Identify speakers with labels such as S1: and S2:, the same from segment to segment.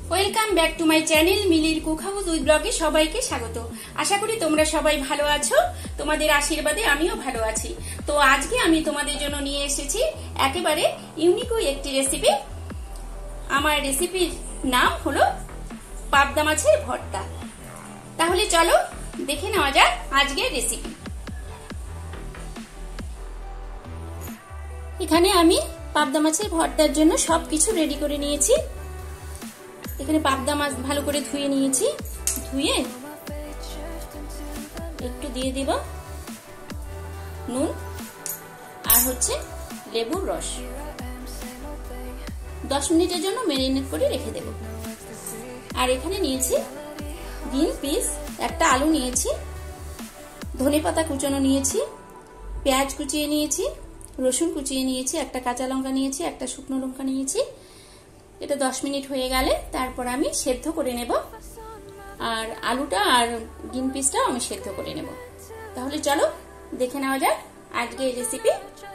S1: Welcome back to my channel মিলির cook house with ব্লগে সবাইকে স্বাগত। আশা করি তোমরা সবাই ভালো আছো, তোমাদের আশীর্বাদে আমিও ভালো আছি। তো আজকে আমি তোমাদের জন্য নিয়ে এসেছি একেবারে ইউনিক একটি রেসিপি। আমার রেসিপির নাম হলো পাবদা মাছের ভর্তা। তাহলে চলো দেখে নেওয়া যাক আজকের রেসিপি। এখানে আমি পাবদা মাছের ভর্তার জন্য সবকিছু রেডি করে নিয়েছি। এখানে পাবদা মাছ ভালো করে ধুয়ে নিয়েছি, ধুয়ে একটু দিয়ে দিব নুন আর লেবুর রস। 10 মিনিটের জন্য ম্যারিনেট করে রেখে দেব। আর এখানে নিয়েছি গ্রিন পিস, একটা আলু নিয়েছি, ধনেপাতা কুচানো নিয়েছি, পেঁয়াজ কুচিয়ে নিয়েছি, রসুন কুচিয়ে নিয়েছি, একটা কাঁচা লঙ্কা নিয়েছি, একটা শুকনো লঙ্কা নিয়েছি। এটা 10 মিনিট হয়ে গেলে তারপর আমি সেদ্ধ করে নেব, আর আলুটা আর গ্রিন পিসটাও আমি সেদ্ধ করে নেব। তাহলে চলো দেখে নেওয়া যাক আজকের রেসিপি।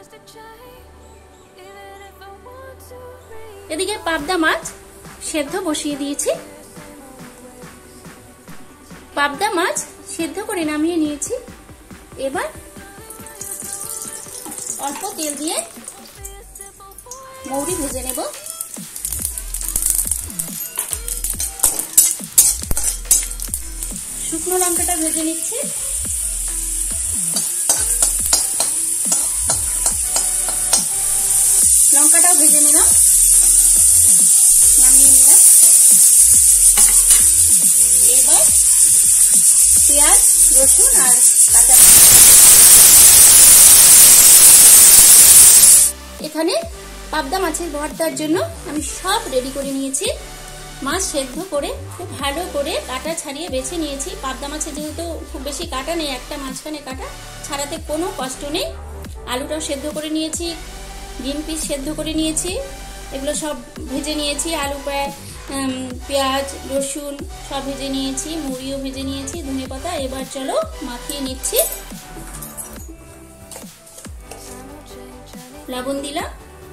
S1: এদিকে পাবদা মাছ সেদ্ধ বসিয়ে দিয়েছি। পাবদা মাছ সেদ্ধ করে নামিয়ে নিয়েছি। এবার অল্প তেল দিয়ে মৌরি ভেজে নেব। শুকনো লঙ্কাটা ভেজে নিচ্ছি। লঙ্কাটাও ভেজে নিলাম, নামিয়ে নিলাম। এবার পেঁয়াজ, রসুন আর কাঁচা এখানে পাবদা মাছের ভর্তার জন্য আমি সব রেডি করে নিয়েছি। মাছ সেদ্ধ করে খুব ভালো করে কাটা ছাড়িয়ে বেছে নিয়েছি। পাবদা মাছে যেহেতু খুব বেশি কাটা নেই, একটা মাঝখানে কাটা, ছাড়াতে কোনো কষ্ট নেই। আলুটাও সেদ্ধ করে নিয়েছি, গ্রিন পিস সেদ্ধ করে নিয়েছি, এগুলো সব ভেজে নিয়েছি। আলু, পেঁয়াজ, রসুন সব ভেজে নিয়েছি, মুড়িও ভেজে নিয়েছি, ধনেপাতা। এবার চলো মাখিয়ে নিচ্ছি। লবণ দিলাম,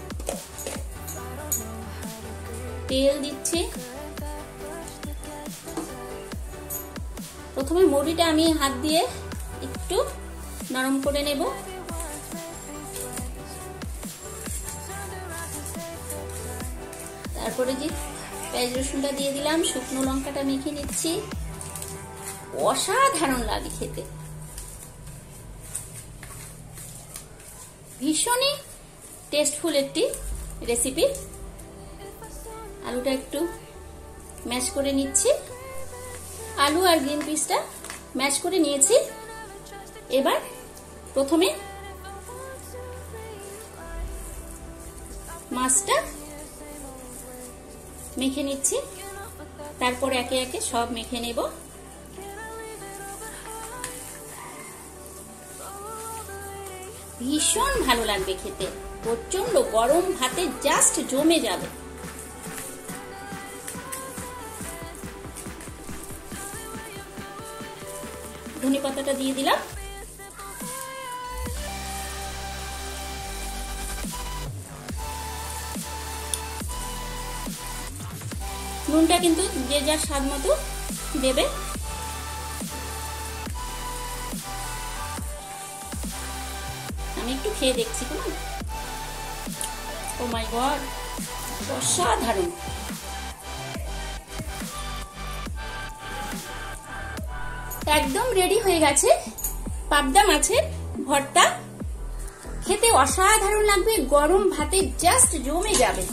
S1: তেল দিচ্ছি। প্রথমে মুড়িটা আমি হাত দিয়ে একটু নরম করে নেব। তারপরে যে পেঁয়াজ রসুনটা দিয়ে দিলাম, শুকনো লঙ্কাটা মেখে নিচ্ছি। অসাধারণ লাগে খেতে, ভীষণই টেস্টফুল একটি রেসিপি। আলুটা একটু ম্যাশ করে নিচ্ছি। আলু আর গ্রিন পিসটা ম্যাশ করে নিয়েছি। এবার প্রথমে মাছটা মেখে নিচ্ছি, তারপর একে একে সব মেখে নেব। ভীষণ ভালো লাগবে খেতে, প্রচন্ড গরম ভাতে জাস্ট জমে যাবে। ধনেপাতাটা দিয়ে দিলাম। নুনটা কিন্তু যে যার স্বাদ মতো দেবে। আমি একটু খেয়ে দেখছি। কেমন? ও মাই গড, অসাধারণ। একদম রেডি হয়ে গেছে পাবদা মাছের ভর্তা। খেতে অসাধারণ লাগবে, গরম ভাতে জাস্ট জমে যাবে।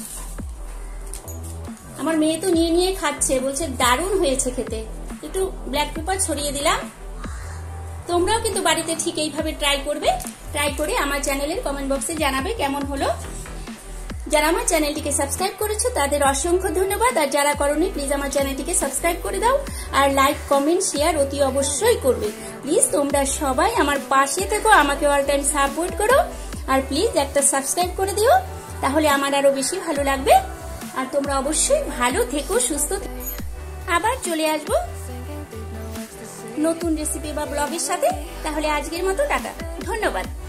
S1: আমার মেয়ে তো নিয়ে নিয়ে খাচ্ছে, বলছে দারুণ হয়েছে খেতে। একটু ব্ল্যাক পেপার ছড়িয়ে দিলাম। তোমরাও কিন্তু বাড়িতে ঠিক এইভাবে ট্রাই করবে। ট্রাই করে আমার চ্যানেলের কমেন্ট বক্সে জানাবে কেমন হলো। যারা আমার চ্যানেলটিকে সাবস্ক্রাইব করেছো তাদের অসংখ্য ধন্যবাদ, আর যারা করোনি প্লিজ আমার চ্যানেলটিকে সাবস্ক্রাইব করে দাও, আর লাইক, কমেন্ট, শেয়ার অতি অবশ্যই করবে। প্লিজ তোমরা সবাই আমার পাশে থেকো, আমাকে অল টাইম সাপোর্ট করো, আর প্লিজ একটা সাবস্ক্রাইব করে দিও, তাহলে আমার আরো বেশি ভালো লাগবে। আর তোমরা অবশ্যই ভালো থেকো, সুস্থ থেকো। আবার চলে আসবো নতুন রেসিপি বা ব্লগের সাথে। তাহলে আজকের মতো টাটা, ধন্যবাদ।